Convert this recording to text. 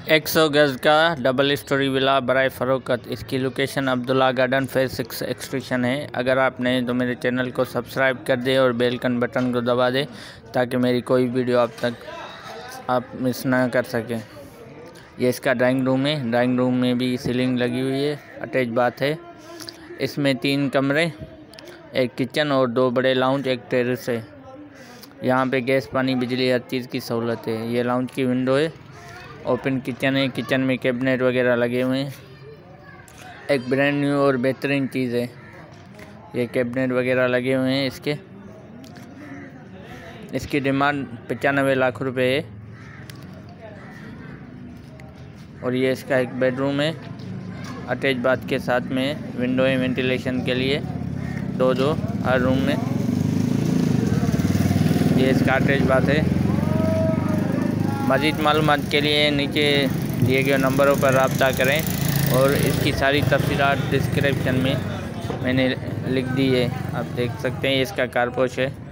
100 गज का double storey villa बराए फ़रोख्त। इसकी location Abdullah garden phase 6 extension है। अगर आप नए तो मेरे चैनल को सब्सक्राइब कर दें और बेल कन बटन को दबा दें ताकि मेरी कोई वीडियो आप मिस ना कर सकें। ये इसका ड्राइंग रूम है। ड्राइंग रूम में भी सीलिंग लगी हुई है। अटैच बाथ है। इसमें 3 कमरे, एक किचन और 2 बड़े लाउंज, एक टेरेस है। यहाँ पे गैस, पानी, बिजली हर चीज़ की सहूलत है। ये लाउंज की विंडो है। ओपन किचन है। किचन में कैबिनेट वगैरह लगे हुए हैं। एक ब्रांड न्यू और बेहतरीन चीज़ है। ये कैबिनेट वगैरह लगे हुए हैं इसकी डिमांड 95 लाख रुपए है। और ये इसका एक बेडरूम है। अटैच बाथ के साथ में विंडो है वेंटिलेशन के लिए, दो हर रूम में। ये इसका अटैच बाथ है। मज़ीद मालूमात के लिए नीचे दिए गए नंबरों पर रब्ता करें और इसकी सारी तफसीलात डिस्क्रिप्शन में मैंने लिख दी है। आप देख सकते हैं। इसका कारपोश है।